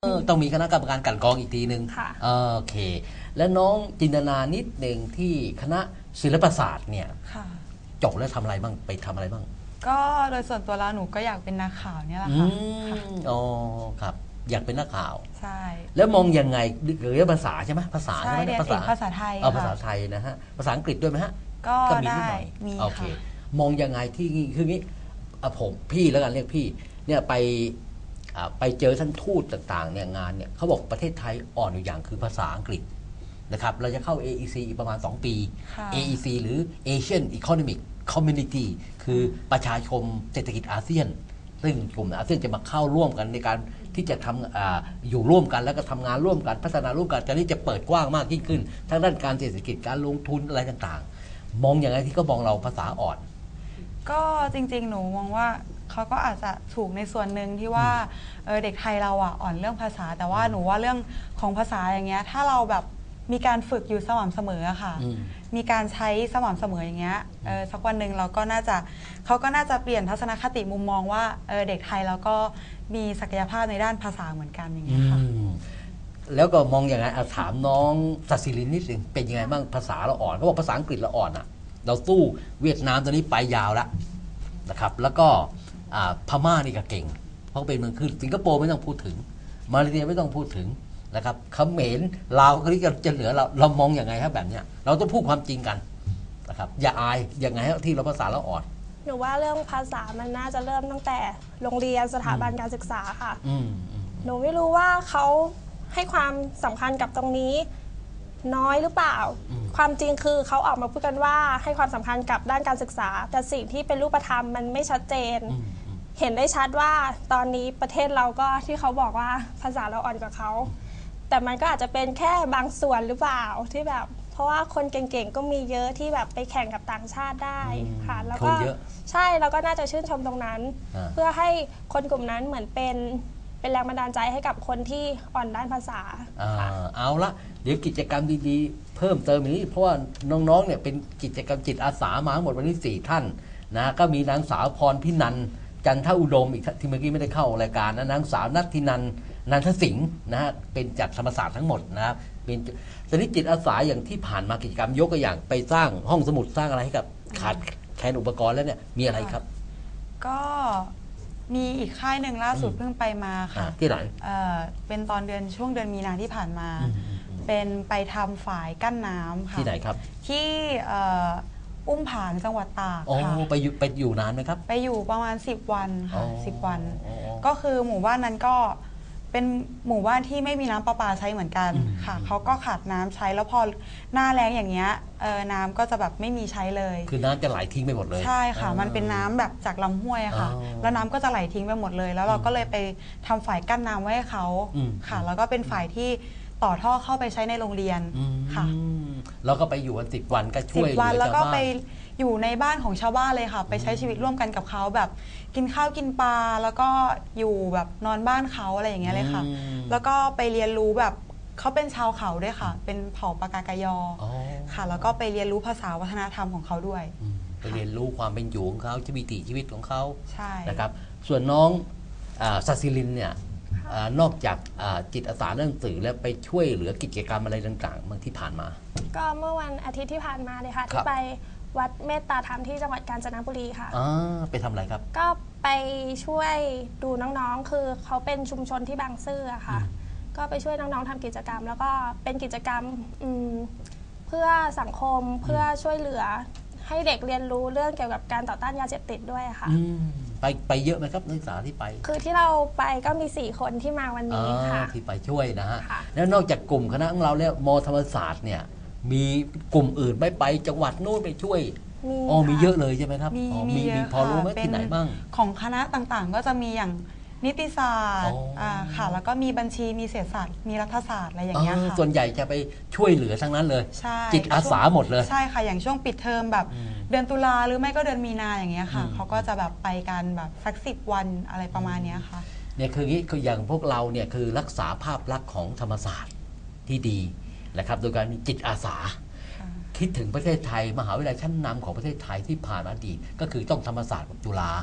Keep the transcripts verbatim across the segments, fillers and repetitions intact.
ต้องมีคณะกรรมการกลั่นกรองอีกทีหนึ่งโอเคแล้วน้องจินตนานิดหนึ่งที่คณะศิลปศาสตร์เนี่ยจบแล้วทำอะไรบ้างไปทำอะไรบ้างก็โดยส่วนตัวแล้วหนูก็อยากเป็นนักข่าวเนี่ยแหละค่ะอ๋อครับอยากเป็นนักข่าวใช่แล้วมองยังไงเรื่องภาษาใช่ไหมภาษาใช่ไหมภาษาภาษาไทยเอาภาษาไทยนะฮะภาษาอังกฤษด้วยไหมฮะก็ได้มีโอเคมองยังไงที่คืองี้ผมพี่แล้วกันเรียกพี่เนี่ยไปไปเจอท่านทูตต่างๆเนี่ยงานเนี่ยเขาบอกประเทศไทยอ่อนอยู่อย่างคือภาษาอังกฤษนะครับเราจะเข้า เอ อี ซี อีกประมาณสองปี เอ อี ซี หรือ Asian Economic Community คือประชาชนเศรษฐกิจอาเซียนซึ่งกลุ่มอาเซียนจะมาเข้าร่วมกันในการที่จะทำ อ, อยู่ร่วมกันแล้วก็ทำงานร่วมกันพัฒนาร่วมกันจะนี้จะเปิดกว้างมากยิ่งขึ้นทั้งด้านการเศรษฐกิจการลงทุนอะไรต่างๆมองอย่างไรที่ก็มองเราภาษาอ่อนก็จริงๆหนูมองว่าเขาก็อาจจะถูกในส่วนหนึ่งที่ว่า เ, เด็กไทยเราอ่ะอ่อนเรื่องภาษาแต่ว่าหนูว่าเรื่องของภาษาอย่างเงี้ยถ้าเราแบบมีการฝึกอยู่สม่ำเสมออะค่ะมีการใช้สม่ำเสมออย่างเงี้ยสักวันหนึ่งเราก็น่าจะเขาก็น่าจะเปลี่ยนทัศนคติมุมมองว่าเด็กไทยเราก็มีศักยภาพในด้านภาษาเหมือนกันอย่างเงี้ยค่ะแล้วก็มองอย่างไรถามน้องสัสิลินนิดนึงเป็นยังไงบ้างภาษาเราอ่อนเขาบอกภาษาอังกฤษเราอ่อนอะเราสู้เวียดนามตัวนี้ไปยาวแล้วนะครับแล้วก็พม่านี่ก็เก่งเพราะเป็นเมืองขึ้นสิงคโปร์ไม่ต้องพูดถึงมาเลเซียไม่ต้องพูดถึงนะครับเขมรลาวเขาที่จะเหลือเราเรามองอย่างไงครับแบบเนี้ยเราต้องพูดความจริงกันนะครับอย่าอายอย่างไงที่เราภาษาเราอ่อนหนูว่าเรื่องภาษามันน่าจะเริ่มตั้งแต่โรงเรียนสถาบันการศึกษาค่ะหนูไม่รู้ว่าเขาให้ความสำคัญกับตรงนี้น้อยหรือเปล่าความจริงคือเขาออกมาพูดกันว่าให้ความสำคัญกับด้านการศึกษาแต่สิ่งที่เป็นรูปธรรมมันไม่ชัดเจนเห็นได้ชัดว่าตอนนี้ประเทศเราก็ที่เขาบอกว่าภาษาเราอ่อนกว่าเขาแต่มันก็อาจจะเป็นแค่บางส่วนหรือเปล่าที่แบบเพราะว่าคนเก่งๆก็มีเยอะที่แบบไปแข่งกับต่างชาติได้ค่ะแล้วก็ใช่เราก็น่าจะชื่นชมตรงนั้นเพื่อให้คนกลุ่มนั้นเหมือนเป็นเป็นแรงบันดาลใจให้กับคนที่อ่อนด้านภาษาเอาละเดี๋ยวกิจกรรมดีๆเพิ่มเติมอย่างนี้เพราะว่าน้องๆเนี่ยเป็นกิจกรรมจิตอาสามาทั้งหมดวันนี้สี่ท่านนะก็มีนางสาวพรพินันจันทอุดมอีกที่เมื่อกี้ไม่ได้เข้ารายการนะนางสาวนัทธินันนันทสิงห์นะฮะเป็นจากธรรมศาสตร์ทั้งหมดนะครับเป็นสนิจิตอาสาอย่างที่ผ่านมากิจกรรมยกตัวอย่างไปสร้างห้องสมุดสร้างอะไรให้กับขาดแคลนอุปกรณ์แล้วเนี่ยมีอะไรครับก็มีอีกค่ายหนึ่งล่าสุดเพิ่งไปมาค่ะที่ไหนเอ่อเป็นตอนเดือนช่วงเดือนมีนาที่ผ่านมาเป็นไปทำฝายกั้นน้ำค่ะที่ไหนครับที่อุ้มผางจังหวัดตากค่ะไปอยู่ไปอยู่นานไหมครับไปอยู่ประมาณสิบวันค่ะสิบวันก็คือหมู่บ้านนั้นก็เป็นหมู่บ้านที่ไม่มีน้ำประปาใช้เหมือนกันค่ะเขาก็ขาดน้ำใช้แล้วพอหน้าแล้งอย่างเงี้ยน้ำก็จะแบบไม่มีใช้เลยคือน้ำจะไหลทิ้งไปหมดเลยใช่ค่ะมันเป็นน้ำแบบจากลำห้วยค่ะแล้วน้ำก็จะไหลทิ้งไปหมดเลยแล้วเราก็เลยไปทำฝายกั้นน้ำไว้ให้เขาค่ะแล้วก็เป็นฝายที่ต่อท่อเข้าไปใช้ในโรงเรียนค่ะแล้วก็ไปอยู่วันสิบวันก็ช่วยสิบวันแล้วก็ไปอยู่ในบ้านของชาวบ้านเลยค่ะไปใช้ชีวิตร่วมกันกับเขาแบบกินข้าวกินปลาแล้วก็อยู่แบบนอนบ้านเขาอะไรอย่างเงี้ยเลยค่ะแล้วก็ไปเรียนรู้แบบเขาเป็นชาวเขาด้วยค่ะเป็นเผ่าปากากยอค่ะแล้วก็ไปเรียนรู้ภาษาวัฒนธรรมของเขาด้วยไปเรียนรู้ความเป็นอยู่ของเขาชีวิตชีวิตของเขาใช่นะครับส่วนน้องสัสิลินเนี่ยนอกจากจิตอาสาเรื่องสื่อแล้วไปช่วยเหลือกิจกรรมอะไรต่างๆเมื่อที่ผ่านมาก็เมื่อวันอาทิตย์ที่ผ่านมาเลยค่ะที่ไปวัดเมตตาธรรมที่จังหวัดกาญจนบุรีค่ะอ๋อไปทำอะไรครับก็ไปช่วยดูน้องๆคือเขาเป็นชุมชนที่บางซื่อค่ะก็ไปช่วยน้องๆทำกิจกรรมแล้วก็เป็นกิจกรรมเพื่อสังคมเพื่อช่วยเหลือให้เด็กเรียนรู้เรื่องเกี่ยวกับการต่อต้านยาเสพติดด้วยค่ะไปไปเยอะไหมครับนักศึกษาที่ไปคือที่เราไปก็มีสี่คนที่มาวันนี้ค่ะที่ไปช่วยนะฮะแล้วนอกจากกลุ่มคณะของเราแล้วม.ธรรมศาสตร์เนี่ยมีกลุ่มอื่นไม่ไปจังหวัดนู้นไปช่วยอ๋อมีเยอะเลยใช่ไหมครับมีมีพอรู้ไหมที่ไหนบ้างของคณะต่างๆก็จะมีอย่างนิติศาสตร์ค่ะแล้วก็มีบัญชีมีเศรษฐศาสตร์มีรัฐศาสตร์อะไรอย่างเงี้ยค่ะส่วนใหญ่จะไปช่วยเหลือทั้งนั้นเลยจิตอาสาหมดเลยใช่ค่ะอย่างช่วงปิดเทอมแบบเดือนตุลาหรือไม่ก็เดือนมีนาอย่างเงี้ยค่ะเขาก็จะแบบไปกันแบบสักสิบวันอะไรประมาณนี้ค่ะเนี่ยคืออย่างพวกเราเนี่ยคือรักษาภาพลักษณ์ของธรรมศาสตร์ที่ดีนะครับโดยการมีจิตอาสาคิดถึงประเทศไทยมหาวิทยาลัยชั้นนำของประเทศไทยที่ผ่านมาอดีตก็คือต้องธรรมศาสตร์กับจุฬา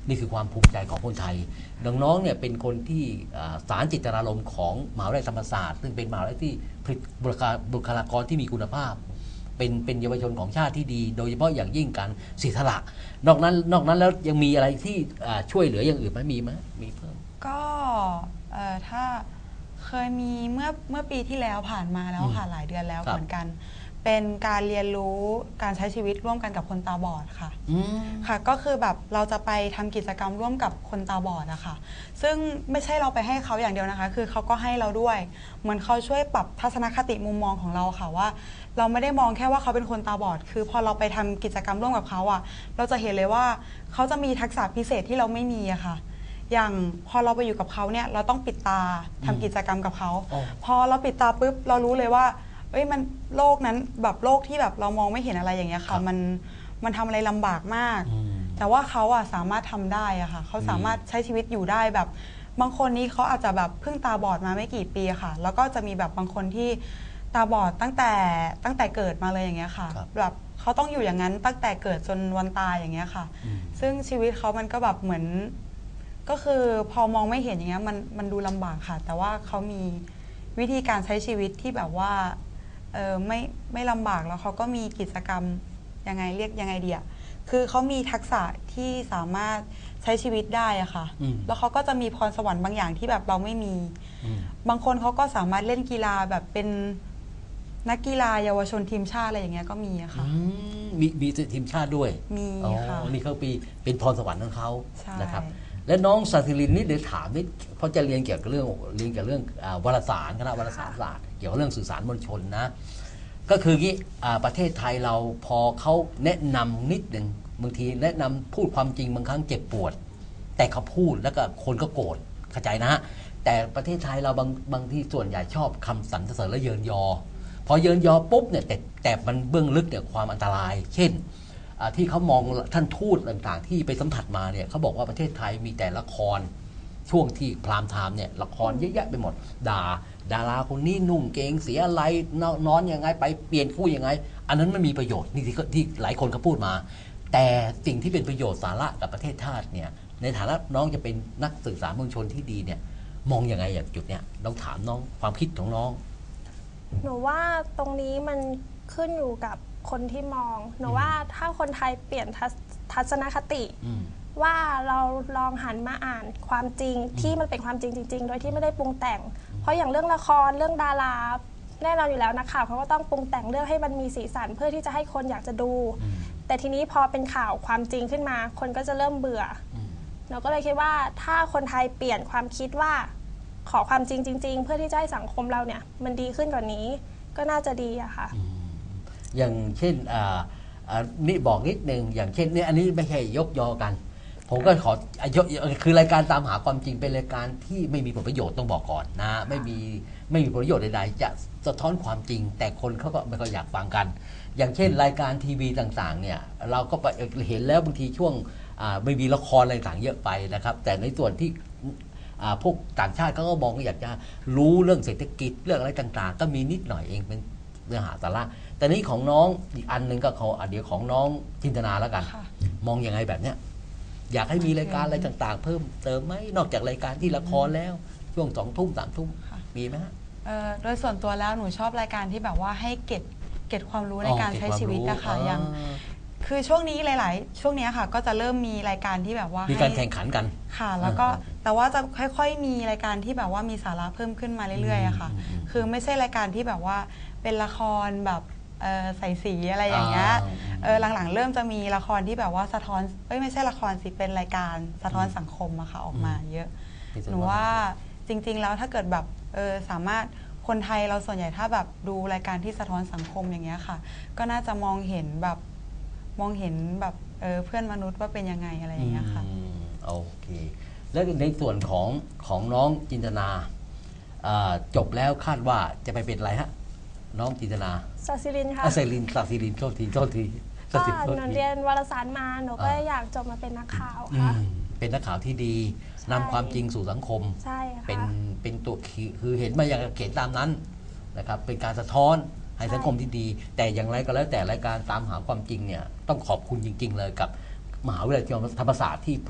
นี่คือความภูมิใจของคนไทยน้องๆเนี่ยเป็นคนที่สารจิตนารมณ์ของมหาวิทยาลัยธรรมศาสตร์ซึ่งเป็นมหาวิทยาลัยที่ผลิตบุคลากรที่มีคุณภาพเป็นเป็นเยาวชนของชาติที่ดีโดยเฉพาะอย่างยิ่งการเสียสละนอกนั้นนอกนั้นแล้วยังมีอะไรที่ช่วยเหลืออย่างอื่นไหมมีไหมมีเพิ่มก็ถ้าเคยมีเมื่อเมื่อปีที่แล้วผ่านมาแล้วค่ะหลายเดือนแล้วเหมือนกันเป็นการเรียนรู้การใช้ชีวิตร่วมกันกับคนตาบอดค่ะค่ะก็คือแบบเราจะไปทำกิจกรรมร่วมกับคนตาบอดอะค่ะซึ่งไม่ใช่เราไปให้เขาอย่างเดียวนะคะคือเขาก็ให้เราด้วยเหมือนเขาช่วยปรับทัศนคติมุมมองของเราค่ะว่าเราไม่ได้มองแค่ว่าเขาเป็นคนตาบอดคือพอเราไปทำกิจกรรมร่วมกับเขาอะเราจะเห็นเลยว่าเขาจะมีทักษะพิเศษที่เราไม่มีอะค่ะอย่างพอเราไปอยู่กับเขาเนี่ยเราต้องปิดตาทำกิจกรรมกับเขาพอเราปิดตาปุ๊บเรารู้เลยว่าเอ้ยมันโลกนั้นแบบโลกที่แบบเรามองไม่เห็นอะไรอย่างเงี้ยค่ะมันมันทำอะไรลำบากมากแต่ว่าเขาอะสามารถทำได้อะค่ะเขาสามารถใช้ชีวิตอยู่ได้แบบบางคนนี้เขาอาจจะแบบเพิ่งตาบอดมาไม่กี่ปีค่ะแล้วก็จะมีแบบบางคนที่ตาบอดตั้งแต่ตั้งแต่เกิดมาเลยอย่างเงี้ยค่ะแบบเขาต้องอยู่อย่างนั้นตั้งแต่เกิดจนวันตายอย่างเงี้ยค่ะซึ่งชีวิตเขามันก็แบบเหมือนก็คือพอมองไม่เห็นอย่างเงี้ยมันมันดูลำบากค่ะแต่ว่าเขามีวิธีการใช้ชีวิตที่แบบว่าเออไม่ไม่ลำบากแล้วเขาก็มีกิจกรรมยังไงเรียกยังไงดีอะคือเขามีทักษะที่สามารถใช้ชีวิตได้อะค่ะแล้วเขาก็จะมีพรสวรรค์บางอย่างที่แบบเราไม่มีบางคนเขาก็สามารถเล่นกีฬาแบบเป็นนักกีฬาเยาวชนทีมชาติอะไรอย่างเงี้ยก็มีอะค่ะมีมีทีมชาติด้วยมีค่ะนี่เขาปีเป็นพรสวรรค์ของเขานะครับและน้องซาซิลินนี่เดี๋ยวถามนิดเพราะจะเรียนเกี่ยวกับเรื่องเรียนเกี่ยวกับเรื่องวารสารคณะวารสารศาสตร์เกี่ยวกับเรื่องสื่อสารมวลชนนะก็คืองี้ประเทศไทยเราพอเขาแนะนำนิดหนึ่งบางทีแนะนำพูดความจริงบางครั้งเจ็บปวดแต่เขาพูดแล้วก็คนก็โกรธเข้าใจนะฮะแต่ประเทศไทยเราบางบางที่ส่วนใหญ่ชอบคำสรรเสริญและเยินยอพอเยินยอปุ๊บเนี่ยแต่แต่มันเบื้องลึกเนี่ยความอันตรายเช่นที่เขามองท่านทูตต่างๆที่ไปสัมผัสมาเนี่ยเขาบอกว่าประเทศไทยมีแต่ละครช่วงที่พรามไทม์เนี่ยละครเยอะแยะไปหมดด่าดาราคนนี้นุ่งเกงเสียอะไรนอนยังไงไปเปลี่ยนคู่ยังไงอันนั้นไม่มีประโยชน์นี่ที่ที่หลายคนเขาพูดมาแต่สิ่งที่เป็นประโยชน์สาระกับประเทศชาติเนี่ยในฐานะน้องจะเป็นนักสื่อสารมวลชนที่ดีเนี่ยมองยังไงอย่างจุดเนี้ยต้องถามน้องความคิดของน้องหนูว่าตรงนี้มันขึ้นอยู่กับคนที่มองหนูว่าถ้าคนไทยเปลี่ยนทัศนคติว่าเราลองหันมาอ่านความจริงที่มันเป็นความจริงจริงๆโดยที่ไม่ได้ปรุงแต่งเพราะอย่างเรื่องละครเรื่องดาราแน่นอนอยู่แล้วนักข่าวเขาก็ต้องปรุงแต่งเรื่องให้มันมีสีสันเพื่อที่จะให้คนอยากจะดูแต่ทีนี้พอเป็นข่าวความจริงขึ้นมาคนก็จะเริ่มเบื่อหนูก็เลยคิดว่าถ้าคนไทยเปลี่ยนความคิดว่าขอความจริงจริงๆเพื่อที่จะให้สังคมเราเนี่ยมันดีขึ้นกว่านี้ก็น่าจะดีอะค่ะอย่างเช่นนี่บอกนิดนึงอย่างเช่นนี่อันนี้ไม่ใช่ยกยอกันผมก็ขอยกคือรายการตามหาความจริงเป็นรายการที่ไม่มีผลประโยชน์ต้องบอกก่อนนะไม่มีไม่มีผลประโยชน์ใดๆจะสะท้อนความจริงแต่คนเขาก็ไม่ค่อยอยากฟังกันอย่างเช่นรายการทีวีต่างๆเนี่ยเราก็ไปเห็นแล้วบางทีช่วงไม่มีละครอะไรต่างเยอะไปนะครับแต่ในส่วนที่พวกต่างชาติเขาก็มองอยากจะรู้เรื่องเศรษฐกิจเรื่องอะไรต่างๆก็มีนิดหน่อยเองเป็นเนื้อหาสาระแต่นี้ของน้องอีกอันหนึ่งก็เขาเดี๋ยวของน้องจินตนาแล้วกันมองยังไงแบบเนี้ยอยากให้มีรายการอะไรต่างๆเพิ่มเติมไหมนอกจากรายการที่ละครแล้วช่วงสองทุ่มสามทุ่มมีไหมฮะโดยส่วนตัวแล้วหนูชอบรายการที่แบบว่าให้เก็บเก็บความรู้ในการใช้ชีวิตนะคะอย่างคือช่วงนี้หลายๆช่วงนี้ค่ะก็จะเริ่มมีรายการที่แบบว่ามีการแข่งขันกันค่ะแล้วก็แต่ว่าจะค่อยๆมีรายการที่แบบว่ามีสาระเพิ่มขึ้นมาเรื่อยๆอะค่ะคือไม่ใช่รายการที่แบบว่าเป็นละครแบบใส่สีอะไรอย่างเงี้ยหลังๆเริ่มจะมีละครที่แบบว่าสะท้อนเอ้ยไม่ใช่ละครสิเป็นรายการสะท้อนสังคมอะค่ะออกมาเยอะหนูว่าจริงๆแล้วถ้าเกิดแบบเออสามารถคนไทยเราส่วนใหญ่ถ้าแบบดูรายการที่สะท้อนสังคมอย่างเงี้ยค่ะก็น่าจะมองเห็นแบบมองเห็นแบบเออเพื่อนมนุษย์ว่าเป็นยังไงอะไรอย่างเงี้ยค่ะโอเคแล้วในส่วนของของน้องจินตนาจบแล้วคาดว่าจะไปเป็นอะไรฮะน้องจินตนาซาซิลินค่ะซาซิลินซาซิลินโทษทีโทษทีก็หนูเรียนวารสารมาหนูก็อยากจบมาเป็นนักข่าวค่ะเป็นนักข่าวที่ดีนำความจริงสู่สังคมใช่ค่ะเป็นเป็นตัวคือเห็นมาอย่างเขียนตามนั้นนะครับเป็นการสะท้อนให้สังคมที่ดีแต่อย่างไรก็แล้วแต่รายการตามหาความจริงเนี่ยต้องขอบคุณจริงๆเลยกับมหาวิทยาลัยธรรมศาสตร์ที่ผลิต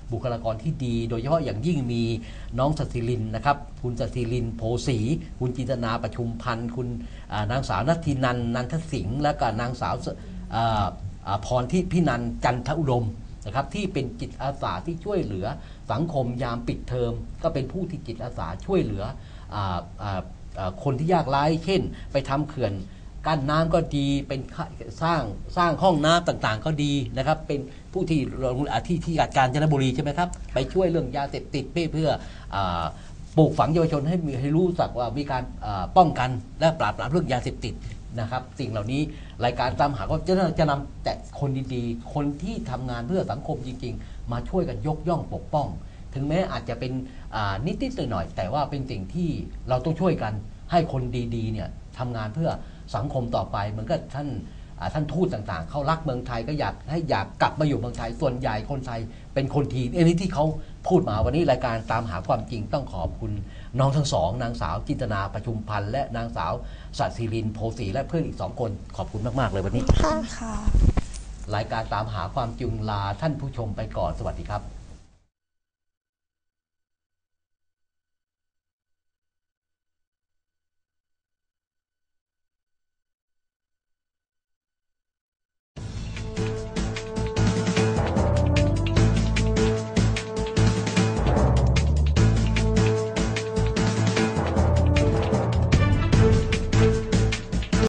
บุคลากรที่ดี โดยเฉพาะอย่างยิ่งมีน้องสศิรินนะครับคุณสศิรินโพสีคุณจินตนาประชุมพันธ์คุณนางสาวนัทธินันนันทสิงห์และก็นางสาวพรที่พินันจันทอุดมนะครับที่เป็นจิตอาสาที่ช่วยเหลือสังคมยามปิดเทอมก็เป็นผู้ที่จิตอาสาช่วยเหลือคนที่ยากไร้เช่นไปทำเขื่อนกั้นน้ำก็ดีเป็นสร้างสร้างห้องน้ำต่างๆก็ดีนะครับเป็นผู้ที่ที่ที่กาญจนบุรีใช่ไหมครับไปช่วยเรื่องยาเสพติดเพื่อปลูกฝังเยาวชนให้มีให้รู้สักว่ามีการป้องกันและปราบปรามเรื่องยาเสพติดนะครับสิ่งเหล่านี้รายการตามหาก็จะจะนำแต่คนดีๆคนที่ทำงานเพื่อสังคมจริงๆมาช่วยกันยกย่องปกป้องถึงแม้อาจจะเป็นนิดๆหน่อยๆแต่ว่าเป็นสิ่งที่เราต้องช่วยกันให้คนดีๆเนี่ยทำงานเพื่อสังคมต่อไปเหมือนกับท่านท่านทูตต่างๆเขารักเมืองไทยก็อยากให้อยากกลับมาอยู่เมืองไทยส่วนใหญ่คนไทยเป็นคนทีอันนี้ที่เขาพูดมาวันนี้รายการตามหาความจริงต้องขอบคุณน้องทั้งสองนางสาวจินตนาประชุมพันธ์และนางสาวสศิรินโพสีและเพื่อนอีกสองคนขอบคุณมากๆเลยวันนี้ค่ะรายการตามหาความจริงลาท่านผู้ชมไปก่อนสวัสดีครับ